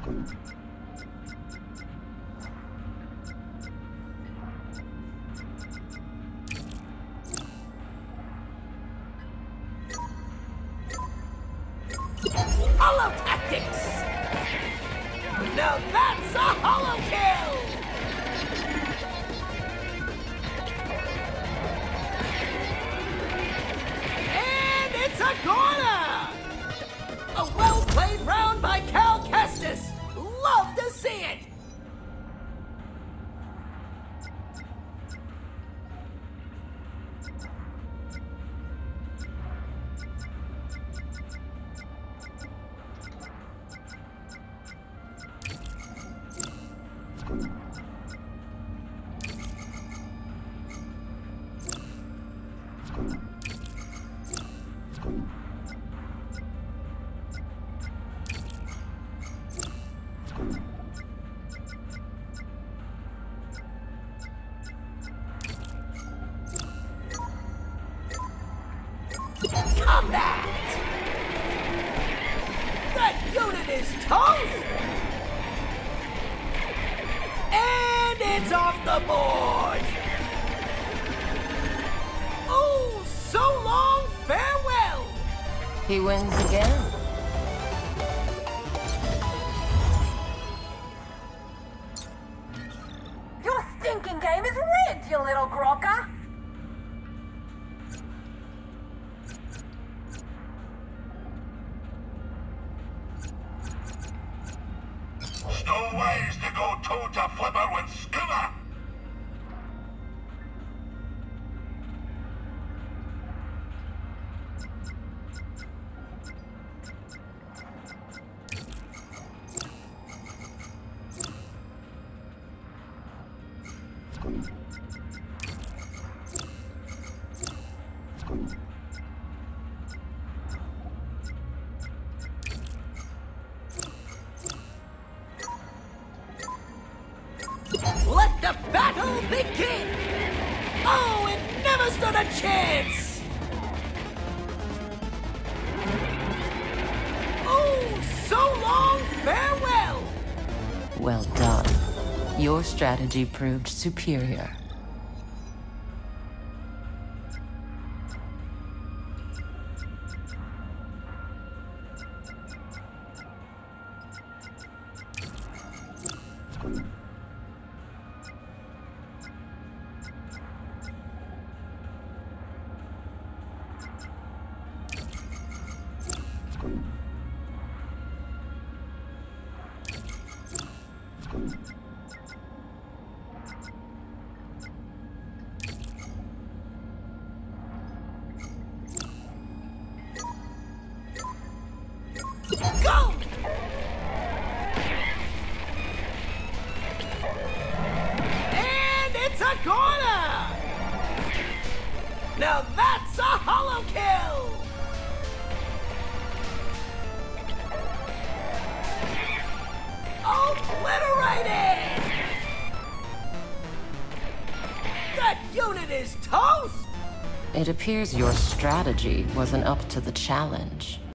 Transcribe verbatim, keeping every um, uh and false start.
Hollow tactics! Now that's a hollow kill! And it's a corner! A well-played round by Cal Kestis! Love to see it! Combat! That unit is toast! And it's off the board! Oh, so long, farewell! He wins again. Your stinking game is rigged, you little grogger! No ways to go toe to flipper with Skimmer! Let the battle begin! Oh, it never stood a chance! Oh, so long, farewell! Well done. Your strategy proved superior. Go! And it's a corner! Now that's a hollow kill! Obliterated! That unit is toast! It appears your strategy wasn't up to the challenge.